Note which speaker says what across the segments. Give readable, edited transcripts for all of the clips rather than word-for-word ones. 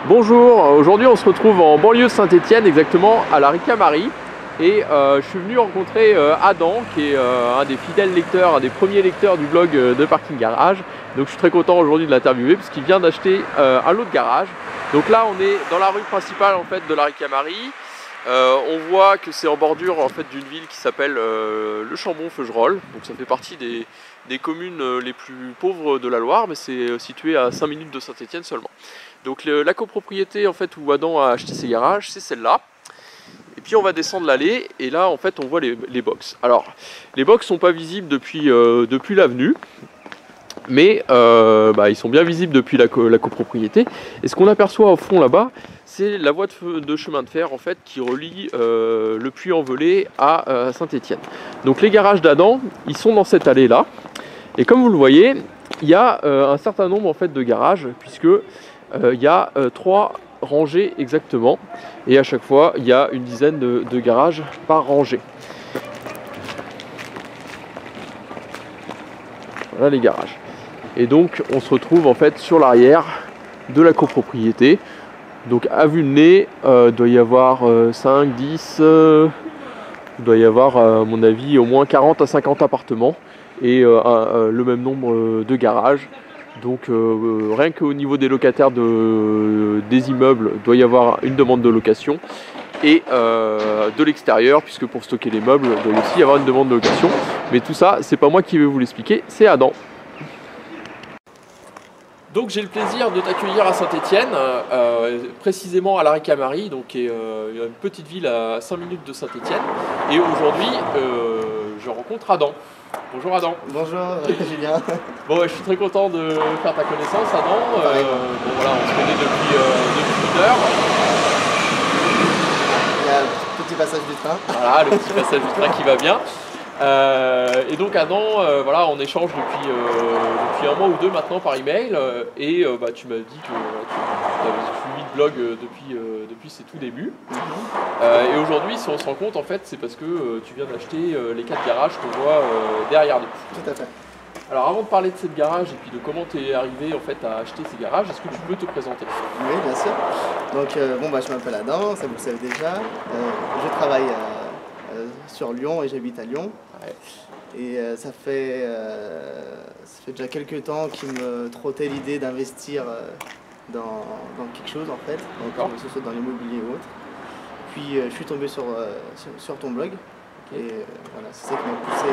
Speaker 1: Bonjour, aujourd'hui on se retrouve en banlieue de Saint-Étienne, exactement à la Ricamarie. Et je suis venu rencontrer Adam, qui est un des fidèles lecteurs, un des premiers lecteurs du blog de Parking Garage. Donc je suis très content aujourd'hui de l'interviewer parce qu'il vient d'acheter un lot de garage. Donc là on est dans la rue principale en fait de la Ricamarie. On voit que c'est en bordure en fait d'une ville qui s'appelle le Chambon-Feugerolles. Donc ça fait partie des communes les plus pauvres de la Loire, mais c'est situé à 5 minutes de Saint-Étienne seulement. Donc la copropriété en fait où Adam a acheté ses garages, c'est celle-là. Et puis on va descendre l'allée et là en fait on voit les box. Alors les box sont pas visibles depuis l'avenue, mais ils sont bien visibles depuis la copropriété. Et ce qu'on aperçoit au fond là-bas, c'est la voie de chemin de fer en fait qui relie le Puy-en-Velay à Saint-Étienne. Donc les garages d'Adam, ils sont dans cette allée là. Et comme vous le voyez, il y a un certain nombre en fait de garages, puisque il y a 3 rangées exactement, et à chaque fois il y a une dizaine de garages par rangée. Voilà les garages. Et donc on se retrouve en fait sur l'arrière de la copropriété. Donc à vue de nez, il doit y avoir 5, 10, il doit y avoir à mon avis au moins 40 à 50 appartements et le même nombre de garages. Donc rien qu'au niveau des locataires des immeubles, il doit y avoir une demande de location. Et de l'extérieur, puisque pour stocker les meubles, il doit aussi y avoir une demande de location. Mais tout ça, c'est pas moi qui vais vous l'expliquer, c'est Adam. Donc j'ai le plaisir de t'accueillir à Saint-Étienne, précisément à la Ricamarie, donc qui est une petite ville à 5 minutes de Saint-Étienne. Et aujourd'hui, je rencontre Adam. Bonjour Adam.
Speaker 2: Bonjour Julien.
Speaker 1: Bon, je suis très content de faire ta connaissance Adam. Bon, voilà, on se connaît depuis une heure.
Speaker 2: Il y a le petit passage du train.
Speaker 1: Voilà, le petit passage du train qui va bien. Et donc Adam, voilà, on échange depuis un mois ou deux maintenant par email. Tu m'as dit que tu avais suivi le blog depuis ses tout débuts. Et aujourd'hui, si on se rend compte, en fait, c'est parce que tu viens d'acheter les 4 garages qu'on voit derrière nous.
Speaker 2: Tout à fait.
Speaker 1: Alors avant de parler de cette garage et puis de comment tu es arrivé en fait à acheter ces garages, est-ce que tu peux te présenter?
Speaker 2: Oui, bien sûr. Donc je m'appelle Adam, ça vous le savez déjà. Je travaille sur Lyon et j'habite à Lyon.
Speaker 1: Ouais.
Speaker 2: Et ça fait déjà quelques temps qu'il me trottait l'idée d'investir dans quelque chose en fait, donc, que ce soit dans l'immobilier ou autre. Puis je suis tombé sur ton blog. Okay. Et voilà, c'est ça qui m'a poussé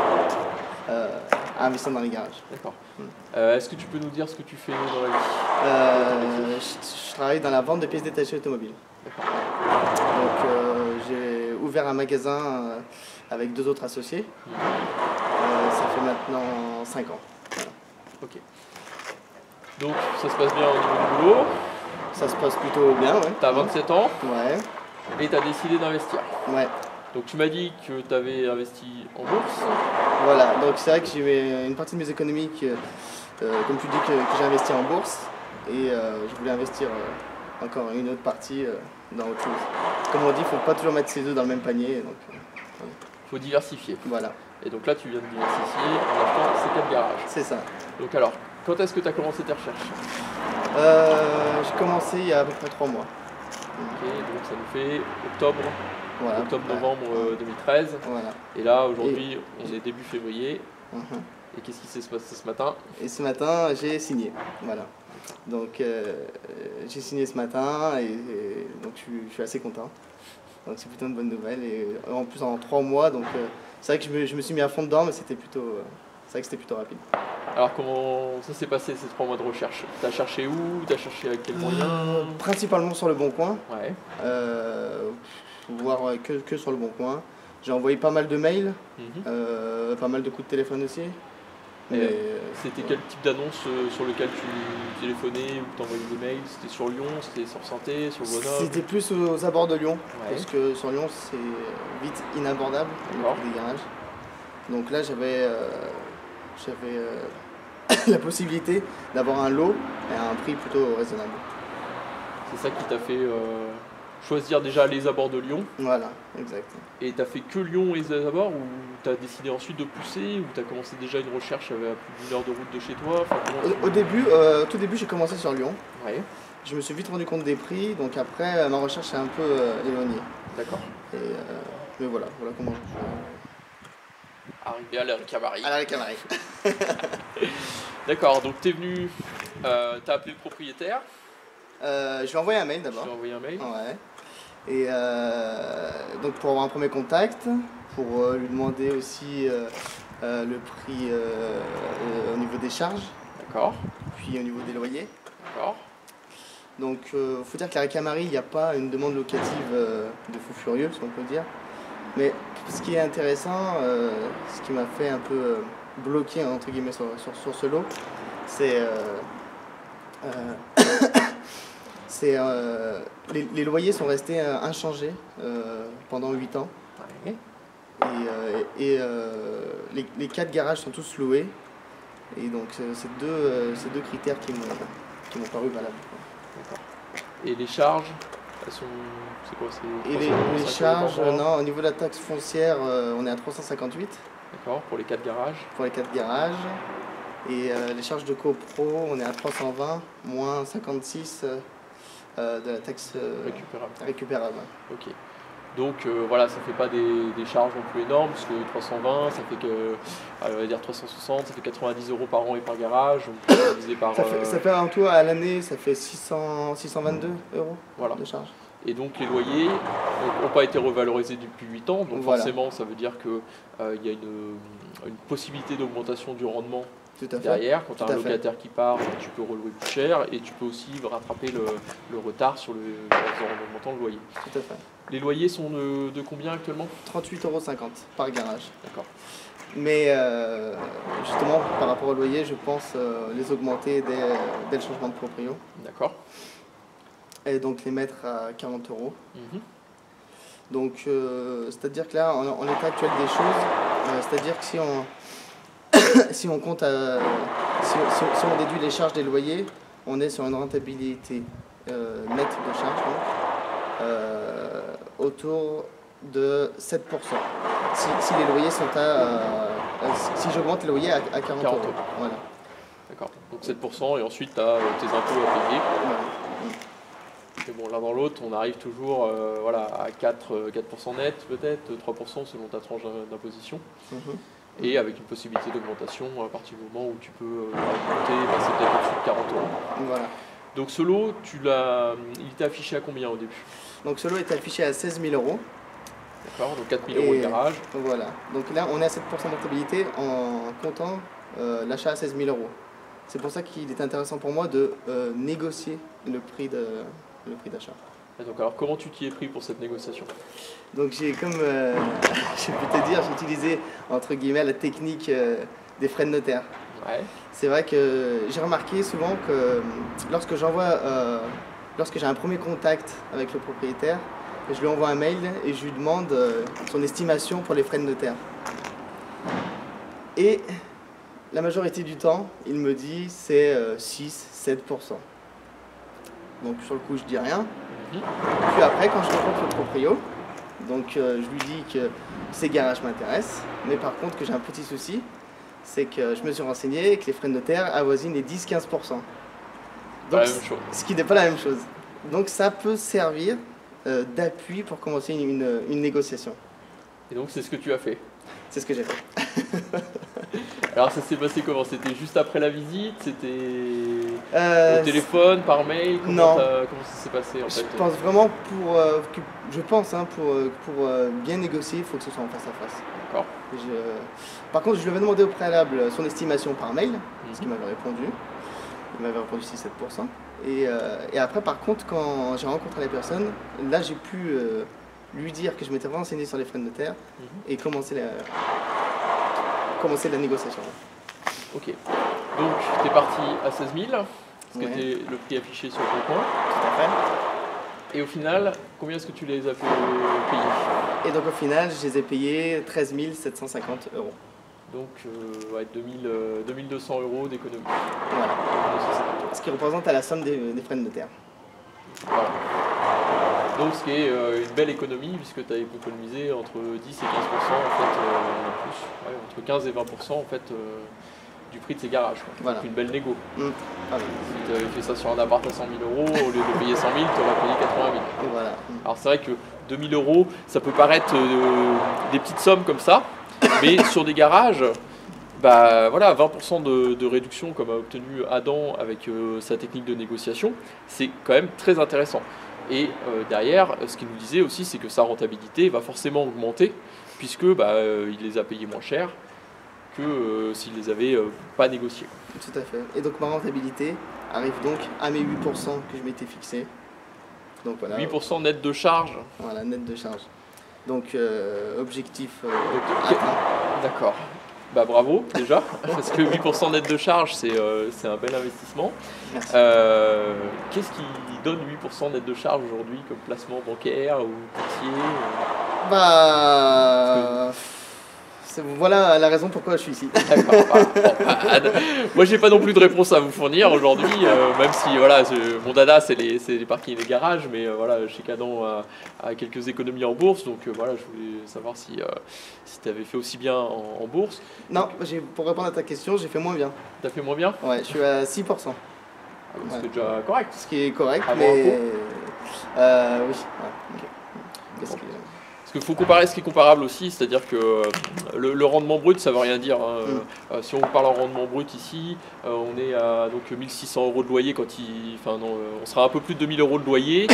Speaker 2: à investir dans les garages.
Speaker 1: D'accord. Est-ce que tu peux nous dire ce que tu fais dans la vie?
Speaker 2: Je travaille dans la vente de pièces détachées automobiles. Donc j'ai ouvert un magasin avec 2 autres associés. Ça fait maintenant 5 ans. Voilà.
Speaker 1: Ok. Donc ça se passe bien au niveau du boulot?
Speaker 2: Ça se passe plutôt bien, ouais.
Speaker 1: Tu as 27 ans?
Speaker 2: Ouais.
Speaker 1: Et tu as décidé d'investir?
Speaker 2: Ouais.
Speaker 1: Donc tu m'as dit que tu avais investi en bourse.
Speaker 2: Voilà, donc c'est vrai que j'ai une partie de mes économies, comme tu dis, que j'ai investi en bourse. Et je voulais investir encore une autre partie dans autre chose. Comme on dit, il ne faut pas toujours mettre ses œufs dans le même panier. Il
Speaker 1: faut diversifier.
Speaker 2: Voilà.
Speaker 1: Et donc là tu viens de diversifier en achetant ces 4 garages.
Speaker 2: C'est ça.
Speaker 1: Donc alors, quand est-ce que tu as commencé tes recherches?
Speaker 2: J'ai commencé il y a à peu près 3 mois.
Speaker 1: Ok, donc ça nous fait octobre.
Speaker 2: Voilà,
Speaker 1: octobre-novembre 2013.
Speaker 2: Voilà.
Speaker 1: Et là, aujourd'hui, on est début février. Et qu'est-ce qui s'est passé ce matin?
Speaker 2: Et ce matin, j'ai signé. Voilà. Donc, j'ai signé ce matin et donc je suis assez content. Donc, c'est plutôt une bonne nouvelle. Et en plus, en 3 mois, donc c'est vrai que je me suis mis à fond dedans, mais c'est vrai que c'était plutôt rapide.
Speaker 1: Alors, comment ça s'est passé ces 3 mois de recherche? Tu as cherché où? Tu as cherché avec quels moyens?
Speaker 2: Principalement sur le Bon Coin.
Speaker 1: Ouais.
Speaker 2: Voire que sur le Bon Coin. J'ai envoyé pas mal de mails, pas mal de coups de téléphone aussi.
Speaker 1: C'était quel type d'annonce sur lequel tu téléphonais ou tu envoyais des mails? C'était sur Lyon, c'était sur Santé, sur Grenoble? C'était
Speaker 2: plus aux abords de Lyon, parce que sur Lyon c'est vite inabordable, des garages. Donc là j'avais la possibilité d'avoir un lot à un prix plutôt raisonnable.
Speaker 1: C'est ça qui t'a fait choisir déjà les abords de Lyon?
Speaker 2: Voilà, exact.
Speaker 1: Et tu as fait que Lyon et les abords, ou tu as décidé ensuite de pousser, ou tu as commencé déjà une recherche à plus d'1 heure de route de chez toi? Enfin,
Speaker 2: Au tout début j'ai commencé sur Lyon.
Speaker 1: Ouais.
Speaker 2: je me suis vite rendu compte des prix, donc après ma recherche est un peu éloignée.
Speaker 1: D'accord.
Speaker 2: Mais voilà comment je suis
Speaker 1: Arrivé à la Ricamari.
Speaker 2: à la Ricamari.
Speaker 1: D'accord, donc tu es venu, tu as appelé le propriétaire.
Speaker 2: Je lui ai envoyé un mail d'abord.
Speaker 1: Tu as envoyé un mail.
Speaker 2: Ouais. Et donc pour avoir un premier contact, pour lui demander aussi le prix au niveau des charges.
Speaker 1: D'accord.
Speaker 2: Puis au niveau des loyers.
Speaker 1: D'accord.
Speaker 2: Donc il faut dire que la Ricamari, il n'y a pas une demande locative de fou furieux, si on peut dire. Mais ce qui est intéressant, ce qui m'a fait un peu bloquer entre guillemets sur ce lot, c'est les loyers sont restés inchangés pendant 8 ans.
Speaker 1: Ouais.
Speaker 2: Et les 4 garages sont tous loués. Et donc c'est deux critères qui m'ont paru valables.
Speaker 1: D'accord. Et les charges, elles sont... C'est quoi?
Speaker 2: Et les charges, non, au niveau de la taxe foncière, on est à 358.
Speaker 1: D'accord, pour les 4 garages.
Speaker 2: Pour les 4 garages. Et les charges de copro, on est à 320, moins 56 de la taxe récupérable.
Speaker 1: Ok. Donc voilà, ça fait pas des charges non plus énormes, parce que 320, ça fait que, on va dire 360, ça fait 90 € par an et par garage, donc divisé par...
Speaker 2: Ça fait un tour à l'année, ça fait 622 €
Speaker 1: voilà.
Speaker 2: de charges.
Speaker 1: Et donc les loyers n'ont pas été revalorisés depuis 8 ans, donc
Speaker 2: voilà.
Speaker 1: Forcément ça veut dire qu'il y a une possibilité d'augmentation du rendement.
Speaker 2: Tout à fait.
Speaker 1: Derrière, quand tu as un locataire qui part, tu peux relouer plus cher et tu peux aussi rattraper le retard sur le montant de loyer.
Speaker 2: Tout à fait.
Speaker 1: Les loyers sont de combien actuellement?
Speaker 2: 38,50 € par garage.
Speaker 1: D'accord.
Speaker 2: Mais justement, par rapport au loyer, je pense les augmenter dès le changement de proprio.
Speaker 1: D'accord.
Speaker 2: Et donc les mettre à 40 €.
Speaker 1: Mmh.
Speaker 2: Donc c'est-à-dire que là, en l'état actuel des choses, c'est-à-dire que si on compte, si on déduit les charges des loyers, on est sur une rentabilité nette de charges autour de 7%. Si les loyers sont si j'augmente les loyers à 40 €. Voilà.
Speaker 1: D'accord. Donc 7% et ensuite tu as tes impôts à payer.
Speaker 2: Voilà.
Speaker 1: Et bon, l'un dans l'autre, on arrive toujours voilà, à 4% net peut-être, 3% selon ta tranche d'imposition. Et avec une possibilité d'augmentation à partir du moment où tu peux augmenter, passer peut-être au-dessus de 40 €.
Speaker 2: Voilà.
Speaker 1: Donc ce lot, il était affiché à combien au début?
Speaker 2: Donc ce lot est affiché à 16 000 €.
Speaker 1: D'accord, donc 4 000 € de garage.
Speaker 2: Voilà. Donc là, on est à 7% de rentabilité en comptant l'achat à 16 000 €. C'est pour ça qu'il est intéressant pour moi de négocier le prix d'achat.
Speaker 1: Donc alors comment tu t'y es pris pour cette négociation?
Speaker 2: Donc j'ai comme, je peux te dire, j'ai utilisé entre guillemets la technique des frais de notaire.
Speaker 1: Ouais.
Speaker 2: C'est vrai que j'ai remarqué souvent que lorsque j'ai un premier contact avec le propriétaire, je lui envoie un mail et je lui demande son estimation pour les frais de notaire. Et la majorité du temps, il me dit c'est 6-7%. Donc sur le coup, je dis rien. Puis après, quand je rencontre le proprio, donc je lui dis que ces garages m'intéressent, mais par contre que j'ai un petit souci, c'est que je me suis renseigné et que les frais de notaire avoisinent les 10-15%. Donc, ce qui n'est pas la même chose. Donc ça peut servir d'appui pour commencer une négociation.
Speaker 1: Et donc c'est ce que tu as fait?
Speaker 2: C'est ce que j'ai fait. Alors
Speaker 1: ça s'est passé comment? C'était juste après la visite? C'était au téléphone, par mail?
Speaker 2: Non.
Speaker 1: Comment ça s'est passé en fait?
Speaker 2: Je pense vraiment pour bien négocier, il faut que ce soit en face à face.
Speaker 1: D'accord.
Speaker 2: Par contre, je lui avais demandé au préalable son estimation par mail, ce qu'il m'avait répondu. Il m'avait répondu 6-7%. Et après, par contre, quand j'ai rencontré les personnes, là j'ai pu lui dire que je m'étais renseigné sur les frais de notaire et commencer la négociation.
Speaker 1: Ok. Donc, tu es parti à 16 000, ce qui
Speaker 2: Ouais.
Speaker 1: était le prix affiché sur le point.
Speaker 2: Tout à fait.
Speaker 1: Et au final, combien est-ce que tu les as fait payer?
Speaker 2: Et donc au final, je les ai payés 13 750 €.
Speaker 1: Donc, ouais, 2200 € d'économie.
Speaker 2: Voilà. Ce qui représente à la somme des frais de notaire.
Speaker 1: Voilà. Donc, ce qui est une belle économie, puisque tu as économisé entre 10 et 15% en fait, plus, ouais, entre 15 et 20% en fait, du prix de ses garages. Quoi.
Speaker 2: Voilà.
Speaker 1: Donc une belle négo.
Speaker 2: Voilà.
Speaker 1: Si tu avais fait ça sur un appart à 100 000 euros, au lieu de payer 100 000, tu aurais payé 80 000.
Speaker 2: Voilà.
Speaker 1: Alors c'est vrai que 2 000 euros, ça peut paraître des petites sommes comme ça, mais sur des garages, bah voilà, 20% de réduction comme a obtenu Adam avec sa technique de négociation, c'est quand même très intéressant. Et derrière, ce qu'il nous disait aussi, c'est que sa rentabilité va forcément augmenter, puisque il les a payés moins cher que s'il les avait pas négociés.
Speaker 2: Tout à fait. Et donc ma rentabilité arrive donc à mes 8% que je m'étais fixé. Donc voilà.
Speaker 1: 8% net de charge.
Speaker 2: Voilà, net de charge. Donc objectif
Speaker 1: atteint. D'accord. Bah bravo déjà, parce que 8% net de charge, c'est un bel investissement. Qu'est-ce qui donne 8% net de charge aujourd'hui comme placement bancaire ou courtier
Speaker 2: Voilà la raison pourquoi je suis ici.
Speaker 1: D'accord. Moi, j'ai pas non plus de réponse à vous fournir aujourd'hui, même si voilà, mon dada c'est les parkings et les garages, mais voilà, je sais qu'Adam a quelques économies en bourse, donc voilà, je voulais savoir si tu avais fait aussi bien en bourse.
Speaker 2: Non, pour répondre à ta question, j'ai fait moins bien.
Speaker 1: T'as fait moins bien?
Speaker 2: Ouais, je suis à 6%.
Speaker 1: C'était déjà correct.
Speaker 2: Ce qui est correct,
Speaker 1: avant
Speaker 2: mais
Speaker 1: oui.
Speaker 2: Ouais. Okay.
Speaker 1: Parce qu'il faut comparer ce qui est comparable aussi, c'est-à-dire que le rendement brut, ça ne veut rien dire. Hein. Si on parle en rendement brut ici, on est à donc 1 600 euros de loyer on sera un peu plus de 2 000 euros de loyer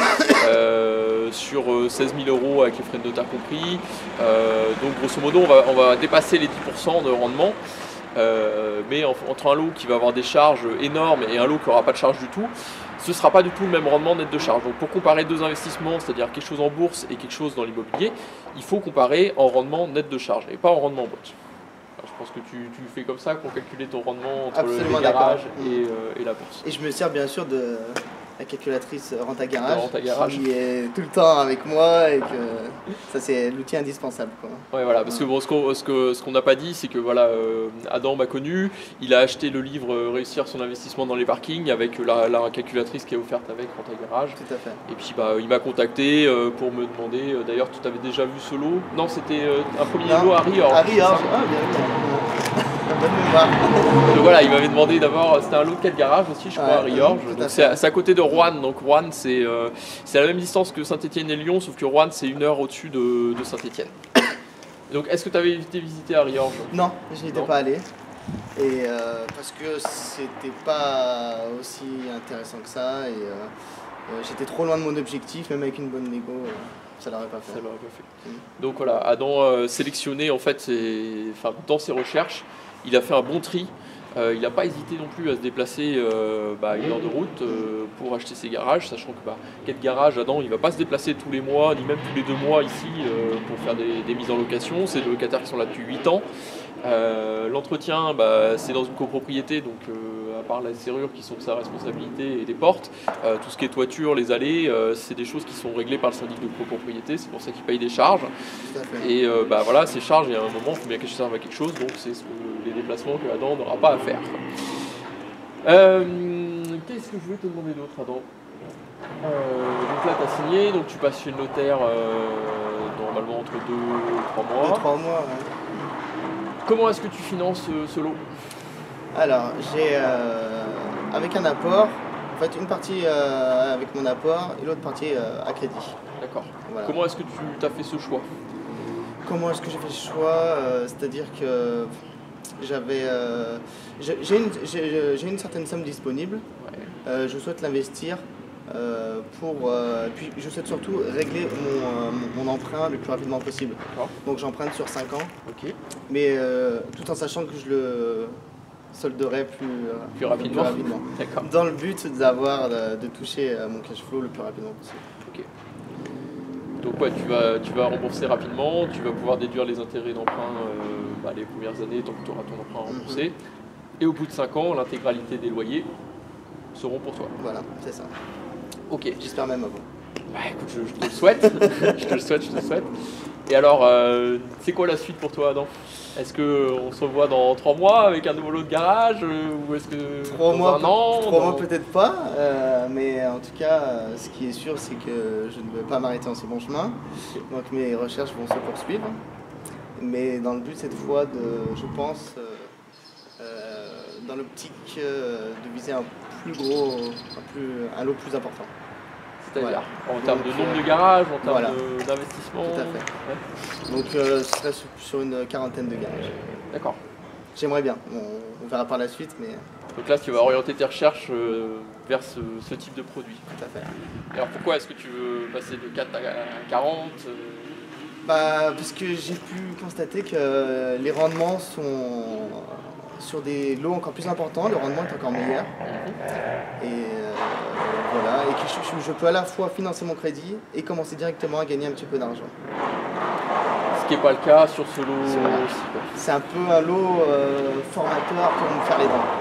Speaker 1: sur 16 000 euros avec les frais de notaire compris. Donc grosso modo, on va dépasser les 10% de rendement. Mais entre un lot qui va avoir des charges énormes et un lot qui n'aura pas de charge du tout, ce ne sera pas du tout le même rendement net de charge. Donc pour comparer deux investissements, c'est-à-dire quelque chose en bourse et quelque chose dans l'immobilier, il faut comparer en rendement net de charge et pas en rendement brut. Alors, je pense que tu fais comme ça pour calculer ton rendement entre le garage et la bourse.
Speaker 2: Et je me sers bien sûr de la calculatrice Renta Garage,
Speaker 1: qui
Speaker 2: est tout le temps avec moi et que ça c'est l'outil indispensable. Quoi.
Speaker 1: Ouais, voilà, parce que bon, ce qu'on n'a pas dit, c'est que voilà, Adam m'a connu, il a acheté le livre Réussir son investissement dans les parkings avec la calculatrice qui est offerte avec Renta Garage.
Speaker 2: Tout à fait.
Speaker 1: Et puis il m'a contacté pour me demander, d'ailleurs tu avais déjà vu ce lot? Non, c'était un premier lot à Riorge.
Speaker 2: À Riorge, bien. Bonne mémoire.
Speaker 1: Donc voilà, il m'avait demandé d'abord, c'était un lot de 4 garages aussi, je crois, à Riorge. C'est à côté de Roanne. Donc Roanne, c'est à la même distance que Saint-Étienne et Lyon, sauf que Roanne, c'est 1 heure au-dessus de Saint-Étienne. Donc est-ce que tu avais été visiter à Riorge?
Speaker 2: Non, je n'y étais pas allé. Et parce que c'était pas aussi intéressant que ça. Et j'étais trop loin de mon objectif, même avec une bonne négo. Ça l'aurait pas fait.
Speaker 1: Donc voilà, Adam sélectionné en fait, dans ses recherches, il a fait un bon tri. Il n'a pas hésité non plus à se déplacer 1 heure de route pour acheter ses garages, sachant que 4 garages, Adam, il ne va pas se déplacer tous les mois, ni même tous les 2 mois ici pour faire des mises en location. C'est des locataires qui sont là depuis 8 ans. L'entretien, c'est dans une copropriété, donc à part les serrures qui sont de sa responsabilité et les portes, tout ce qui est toiture, les allées, c'est des choses qui sont réglées par le syndic de copropriété, c'est pour ça qu'il paye des charges. Et voilà, ces charges, il y a un moment, il faut bien qu'elles servent à quelque chose, donc c'est les déplacements que Adam n'aura pas à faire. Qu'est-ce que je veux te demander d'autre, Adam? Donc là, tu as signé, donc tu passes chez le notaire normalement entre 2 et 3 mois.
Speaker 2: 2-3 mois, ouais.
Speaker 1: Comment est-ce que tu finances ce lot?
Speaker 2: Alors, j'ai avec un apport, en fait une partie avec mon apport et l'autre partie à crédit.
Speaker 1: D'accord.
Speaker 2: Voilà.
Speaker 1: Comment est-ce que tu as fait ce choix?
Speaker 2: Comment est-ce que j'ai fait ce choix? C'est-à-dire que j'ai une certaine somme disponible, ouais. Je souhaite l'investir puis je souhaite surtout régler mon emprunt le plus rapidement possible. Donc j'emprunte sur 5 ans,
Speaker 1: okay.
Speaker 2: Mais tout en sachant que je le solderai plus rapidement. Dans le but de toucher mon cash flow le plus rapidement possible.
Speaker 1: Okay. Donc ouais, tu vas rembourser rapidement, tu vas pouvoir déduire les intérêts d'emprunt les premières années tant que tu auras ton emprunt remboursé. Et au bout de 5 ans, l'intégralité des loyers seront pour toi.
Speaker 2: Voilà, c'est ça.
Speaker 1: Ok.
Speaker 2: J'espère même avant.
Speaker 1: Écoute, je te le souhaite. je te le souhaite. Et alors, c'est quoi la suite pour toi, Adam? Est-ce qu'on se revoit dans 3 mois avec un nouveau lot de garage ou est-ce que
Speaker 2: 3 mois,
Speaker 1: un an
Speaker 2: 3 mois peut-être pas, mais en tout cas, ce qui est sûr, c'est que je ne vais pas m'arrêter en ce bon chemin. Donc mes recherches vont se poursuivre. Mais dans le but cette fois je pense, dans l'optique de viser un plus gros, un lot plus important.
Speaker 1: C'est-à-dire en termes de nombre de garages, en termes
Speaker 2: voilà.
Speaker 1: d'investissement.
Speaker 2: Tout à fait. Ouais. Donc ce serait sur une quarantaine de garages.
Speaker 1: D'accord.
Speaker 2: J'aimerais bien, on verra par la suite, mais...
Speaker 1: Donc là, tu vas orienter tes recherches vers ce type de produit.
Speaker 2: Tout à fait.
Speaker 1: Alors pourquoi est-ce que tu veux passer de 4 à 40
Speaker 2: Parce que j'ai pu constater que les rendements sont sur des lots encore plus importants, le rendement est encore meilleur. Et voilà, et que je peux à la fois financer mon crédit et commencer directement à gagner un petit peu d'argent.
Speaker 1: Ce qui n'est pas le cas sur ce lot aussi.
Speaker 2: C'est un peu un lot formateur pour me faire les dents.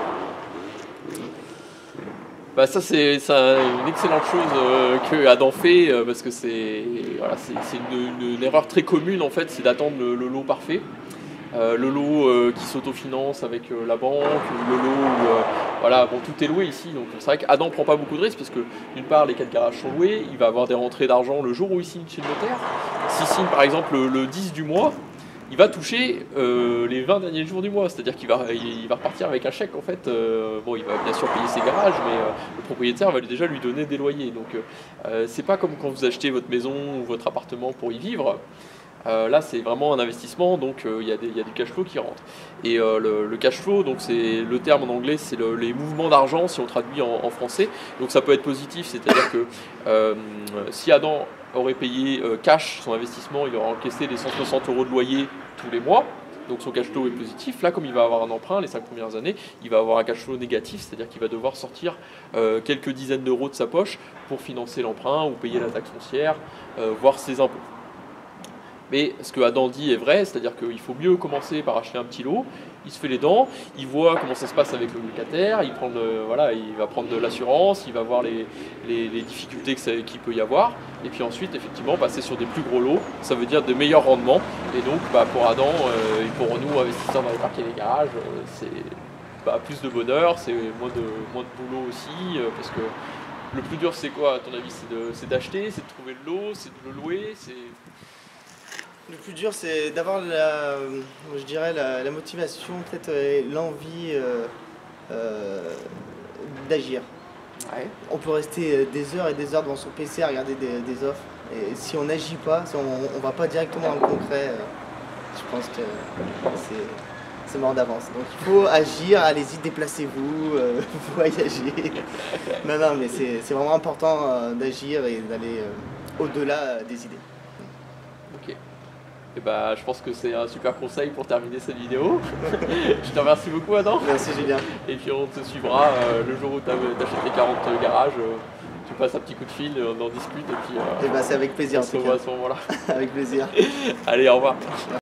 Speaker 1: Bah ça c'est une excellente chose que Adam fait parce que c'est voilà, une erreur très commune en fait, c'est d'attendre le lot parfait. Le lot qui s'autofinance avec la banque, le lot où voilà, bon, tout est loué ici, donc c'est vrai qu'Adam ne prend pas beaucoup de risques parce que d'une part les 4 garages sont loués, il va avoir des rentrées d'argent le jour où il signe chez le notaire. S'il signe par exemple le 10 du mois, il va toucher les 20 derniers jours du mois, c'est-à-dire qu'il va repartir avec un chèque en fait. Bon, il va bien sûr payer ses garages, mais le propriétaire va déjà lui donner des loyers. Donc c'est pas comme quand vous achetez votre maison ou votre appartement pour y vivre. Là c'est vraiment un investissement, donc il y a du cash flow qui rentre. Et le cash flow, donc c'est le terme en anglais, c'est les mouvements d'argent si on traduit en français. Donc ça peut être positif, c'est-à-dire que si Adam aurait payé cash son investissement, il aurait encaissé les 160 € de loyer tous les mois. Donc son cash flow est positif. Là, comme il va avoir un emprunt les 5 premières années, il va avoir un cash flow négatif, c'est-à-dire qu'il va devoir sortir quelques dizaines d'euros de sa poche pour financer l'emprunt ou payer la taxe foncière, voire ses impôts. Mais ce que Adam dit est vrai, c'est-à-dire qu'il faut mieux commencer par acheter un petit lot, il se fait les dents, il voit comment ça se passe avec le locataire, il va prendre de l'assurance, il va voir les difficultés qu'il peut y avoir, et puis ensuite effectivement passer sur des plus gros lots, ça veut dire de meilleurs rendements, et donc pour Adam et pour nous investisseurs dans les parcs et les garages, c'est plus de bonheur, c'est moins de boulot aussi, parce que le plus dur c'est quoi à ton avis? C'est d'acheter, c'est de trouver le lot, c'est de le louer, c'est...
Speaker 2: Le plus dur, c'est d'avoir la motivation, peut-être l'envie d'agir.
Speaker 1: Ouais.
Speaker 2: On peut rester des heures et des heures devant son PC à regarder des offres. Et si on n'agit pas, si on ne va pas directement dans le concret, je pense que c'est mort d'avance. Donc il faut agir, allez-y, déplacez-vous, voyagez. Non, mais c'est vraiment important d'agir et d'aller au-delà des idées.
Speaker 1: Ok. Et je pense que c'est un super conseil pour terminer cette vidéo. Je te remercie beaucoup Adam.
Speaker 2: Merci Julien.
Speaker 1: Et puis on te suivra le jour où tu achètes tes 40 garages. Tu passes un petit coup de fil, on en discute et puis
Speaker 2: c'est avec plaisir.
Speaker 1: on se revoit à ce moment-là.
Speaker 2: Avec plaisir.
Speaker 1: Allez, au revoir.